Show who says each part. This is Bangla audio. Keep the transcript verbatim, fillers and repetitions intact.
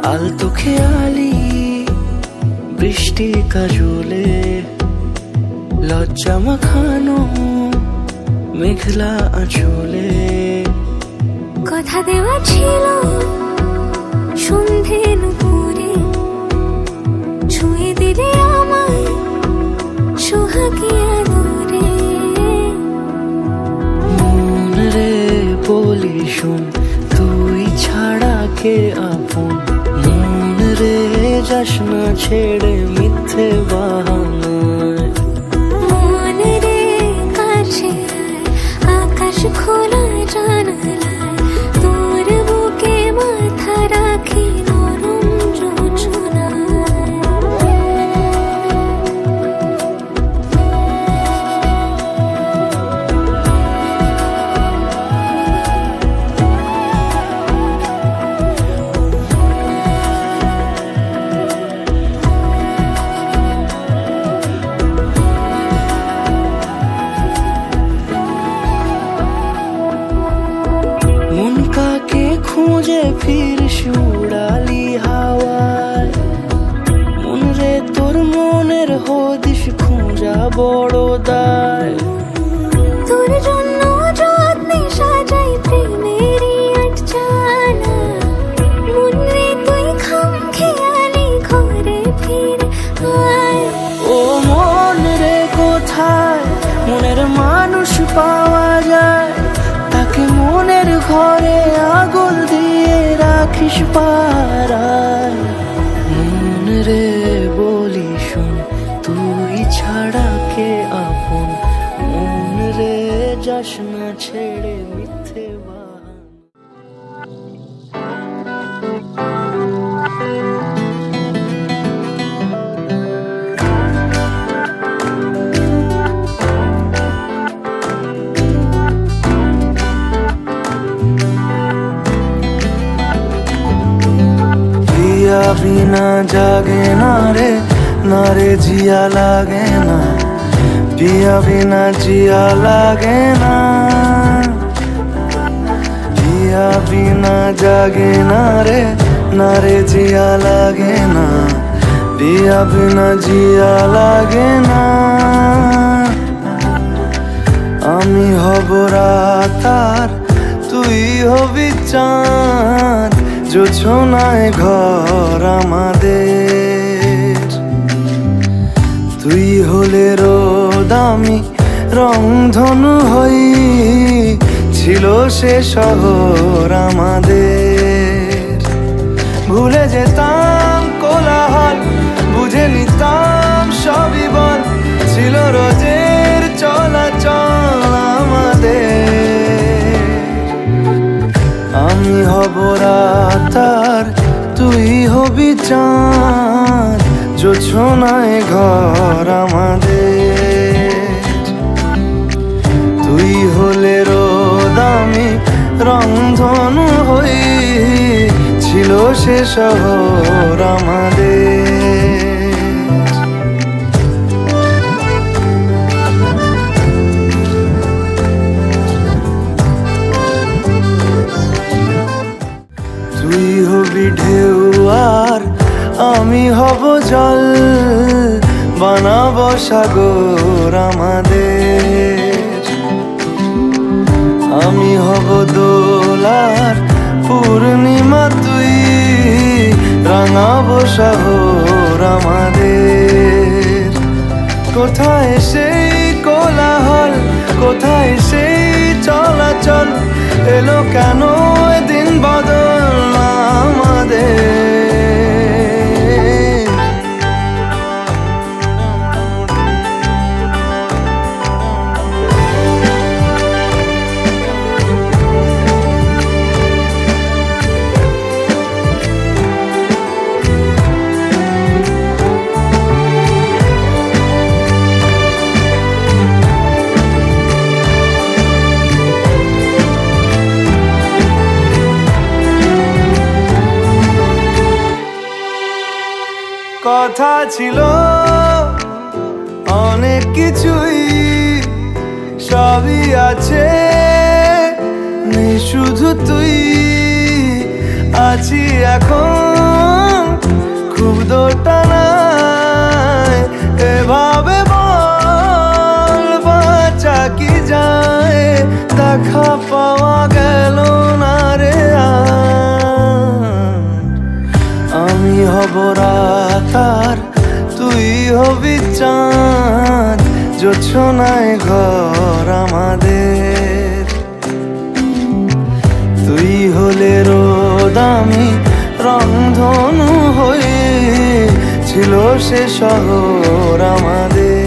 Speaker 1: আলতো খেয়ালি বৃষ্টি কাজলে লজ্জা মাখানো মেঘলা আঁচলে
Speaker 2: কথা দেওয়া ছিল সন্ধে নুপুরে ছুঁয়ে দিলে আমায় সোহাগী আদরে
Speaker 1: মন রে বলি শোন তুই ছাড়া কে আপন মন রে যাস না ছেড়ে মিথ্যে বাহানায়
Speaker 2: মন রে কাছে আকাশ খোলা জানালায় তোর বুকে মাথা রাখি নরম যোজনায়
Speaker 1: মন কাকে খুঁজে ফিরিস উড়ালি হাওয়ায় মন রে তোর মনের হদিস খুঁজা বড় দায়
Speaker 2: তোর জন্য যত্নে সাজাই প্রেমেরই আটচালা মন রে তুই খাম খেয়ালি ঘরে ফিরে আয়
Speaker 1: ও মন রে কোথায় মনের মানুষ পাওয়া যায় তাকে মনের ঘরে আগুন দিয়ে রাখিস পাড়ায় মন রে বলি শোন তুই ছাড়া কে আপন মন রে যাস না ছেড়ে মিথ্যে বাহানা पिया बिना जागे ना रे ना रे जिया लागे ना पिया बिना जिया लागे ना पिया बिना जागे ना रे ना रे जिया लागे ना पिया बिना जिया लागे ना आमी हब रात আর তুই হবি চাঁদ জোছনায় ঘর আমাদের তুই হলে রোদ আমি রংধনু হই ছিল সে শহর আমাদের ভুলে যেতাম কোলাহল বুঝে নিতাম সবই বল ছিল রোজের চলাচল আমাদের আমি হব রাত আর তুই হবি চাঁদ জোছনায় ঘর আমাদের তুই হলে রোদ আমি রংধনু হই ছিল সে শহর আমাদের তুই হবি ঢেউ আর আমি হব জল বানাবো সাগর আমাদের আমি হব দোলার পূর্ণিমা তুই রাঙাবো শহর আমাদের কোথায় সেই কোলাহল কোথায় সেই চলাচল এলো কেন দিন বদল আমাদের কথা ছিল অনেক কিছুই সবই আছে নেই শুধু তুই আছি এখন দেখা পাওয়া গেল না রে আর। আমি হব রাত আর তুই হবি চাঁদ, জোছনায় ঘর আমাদের। তুই হলে রোদ আমি রংধনু হয়ে, ছিল সে শহর আমাদের।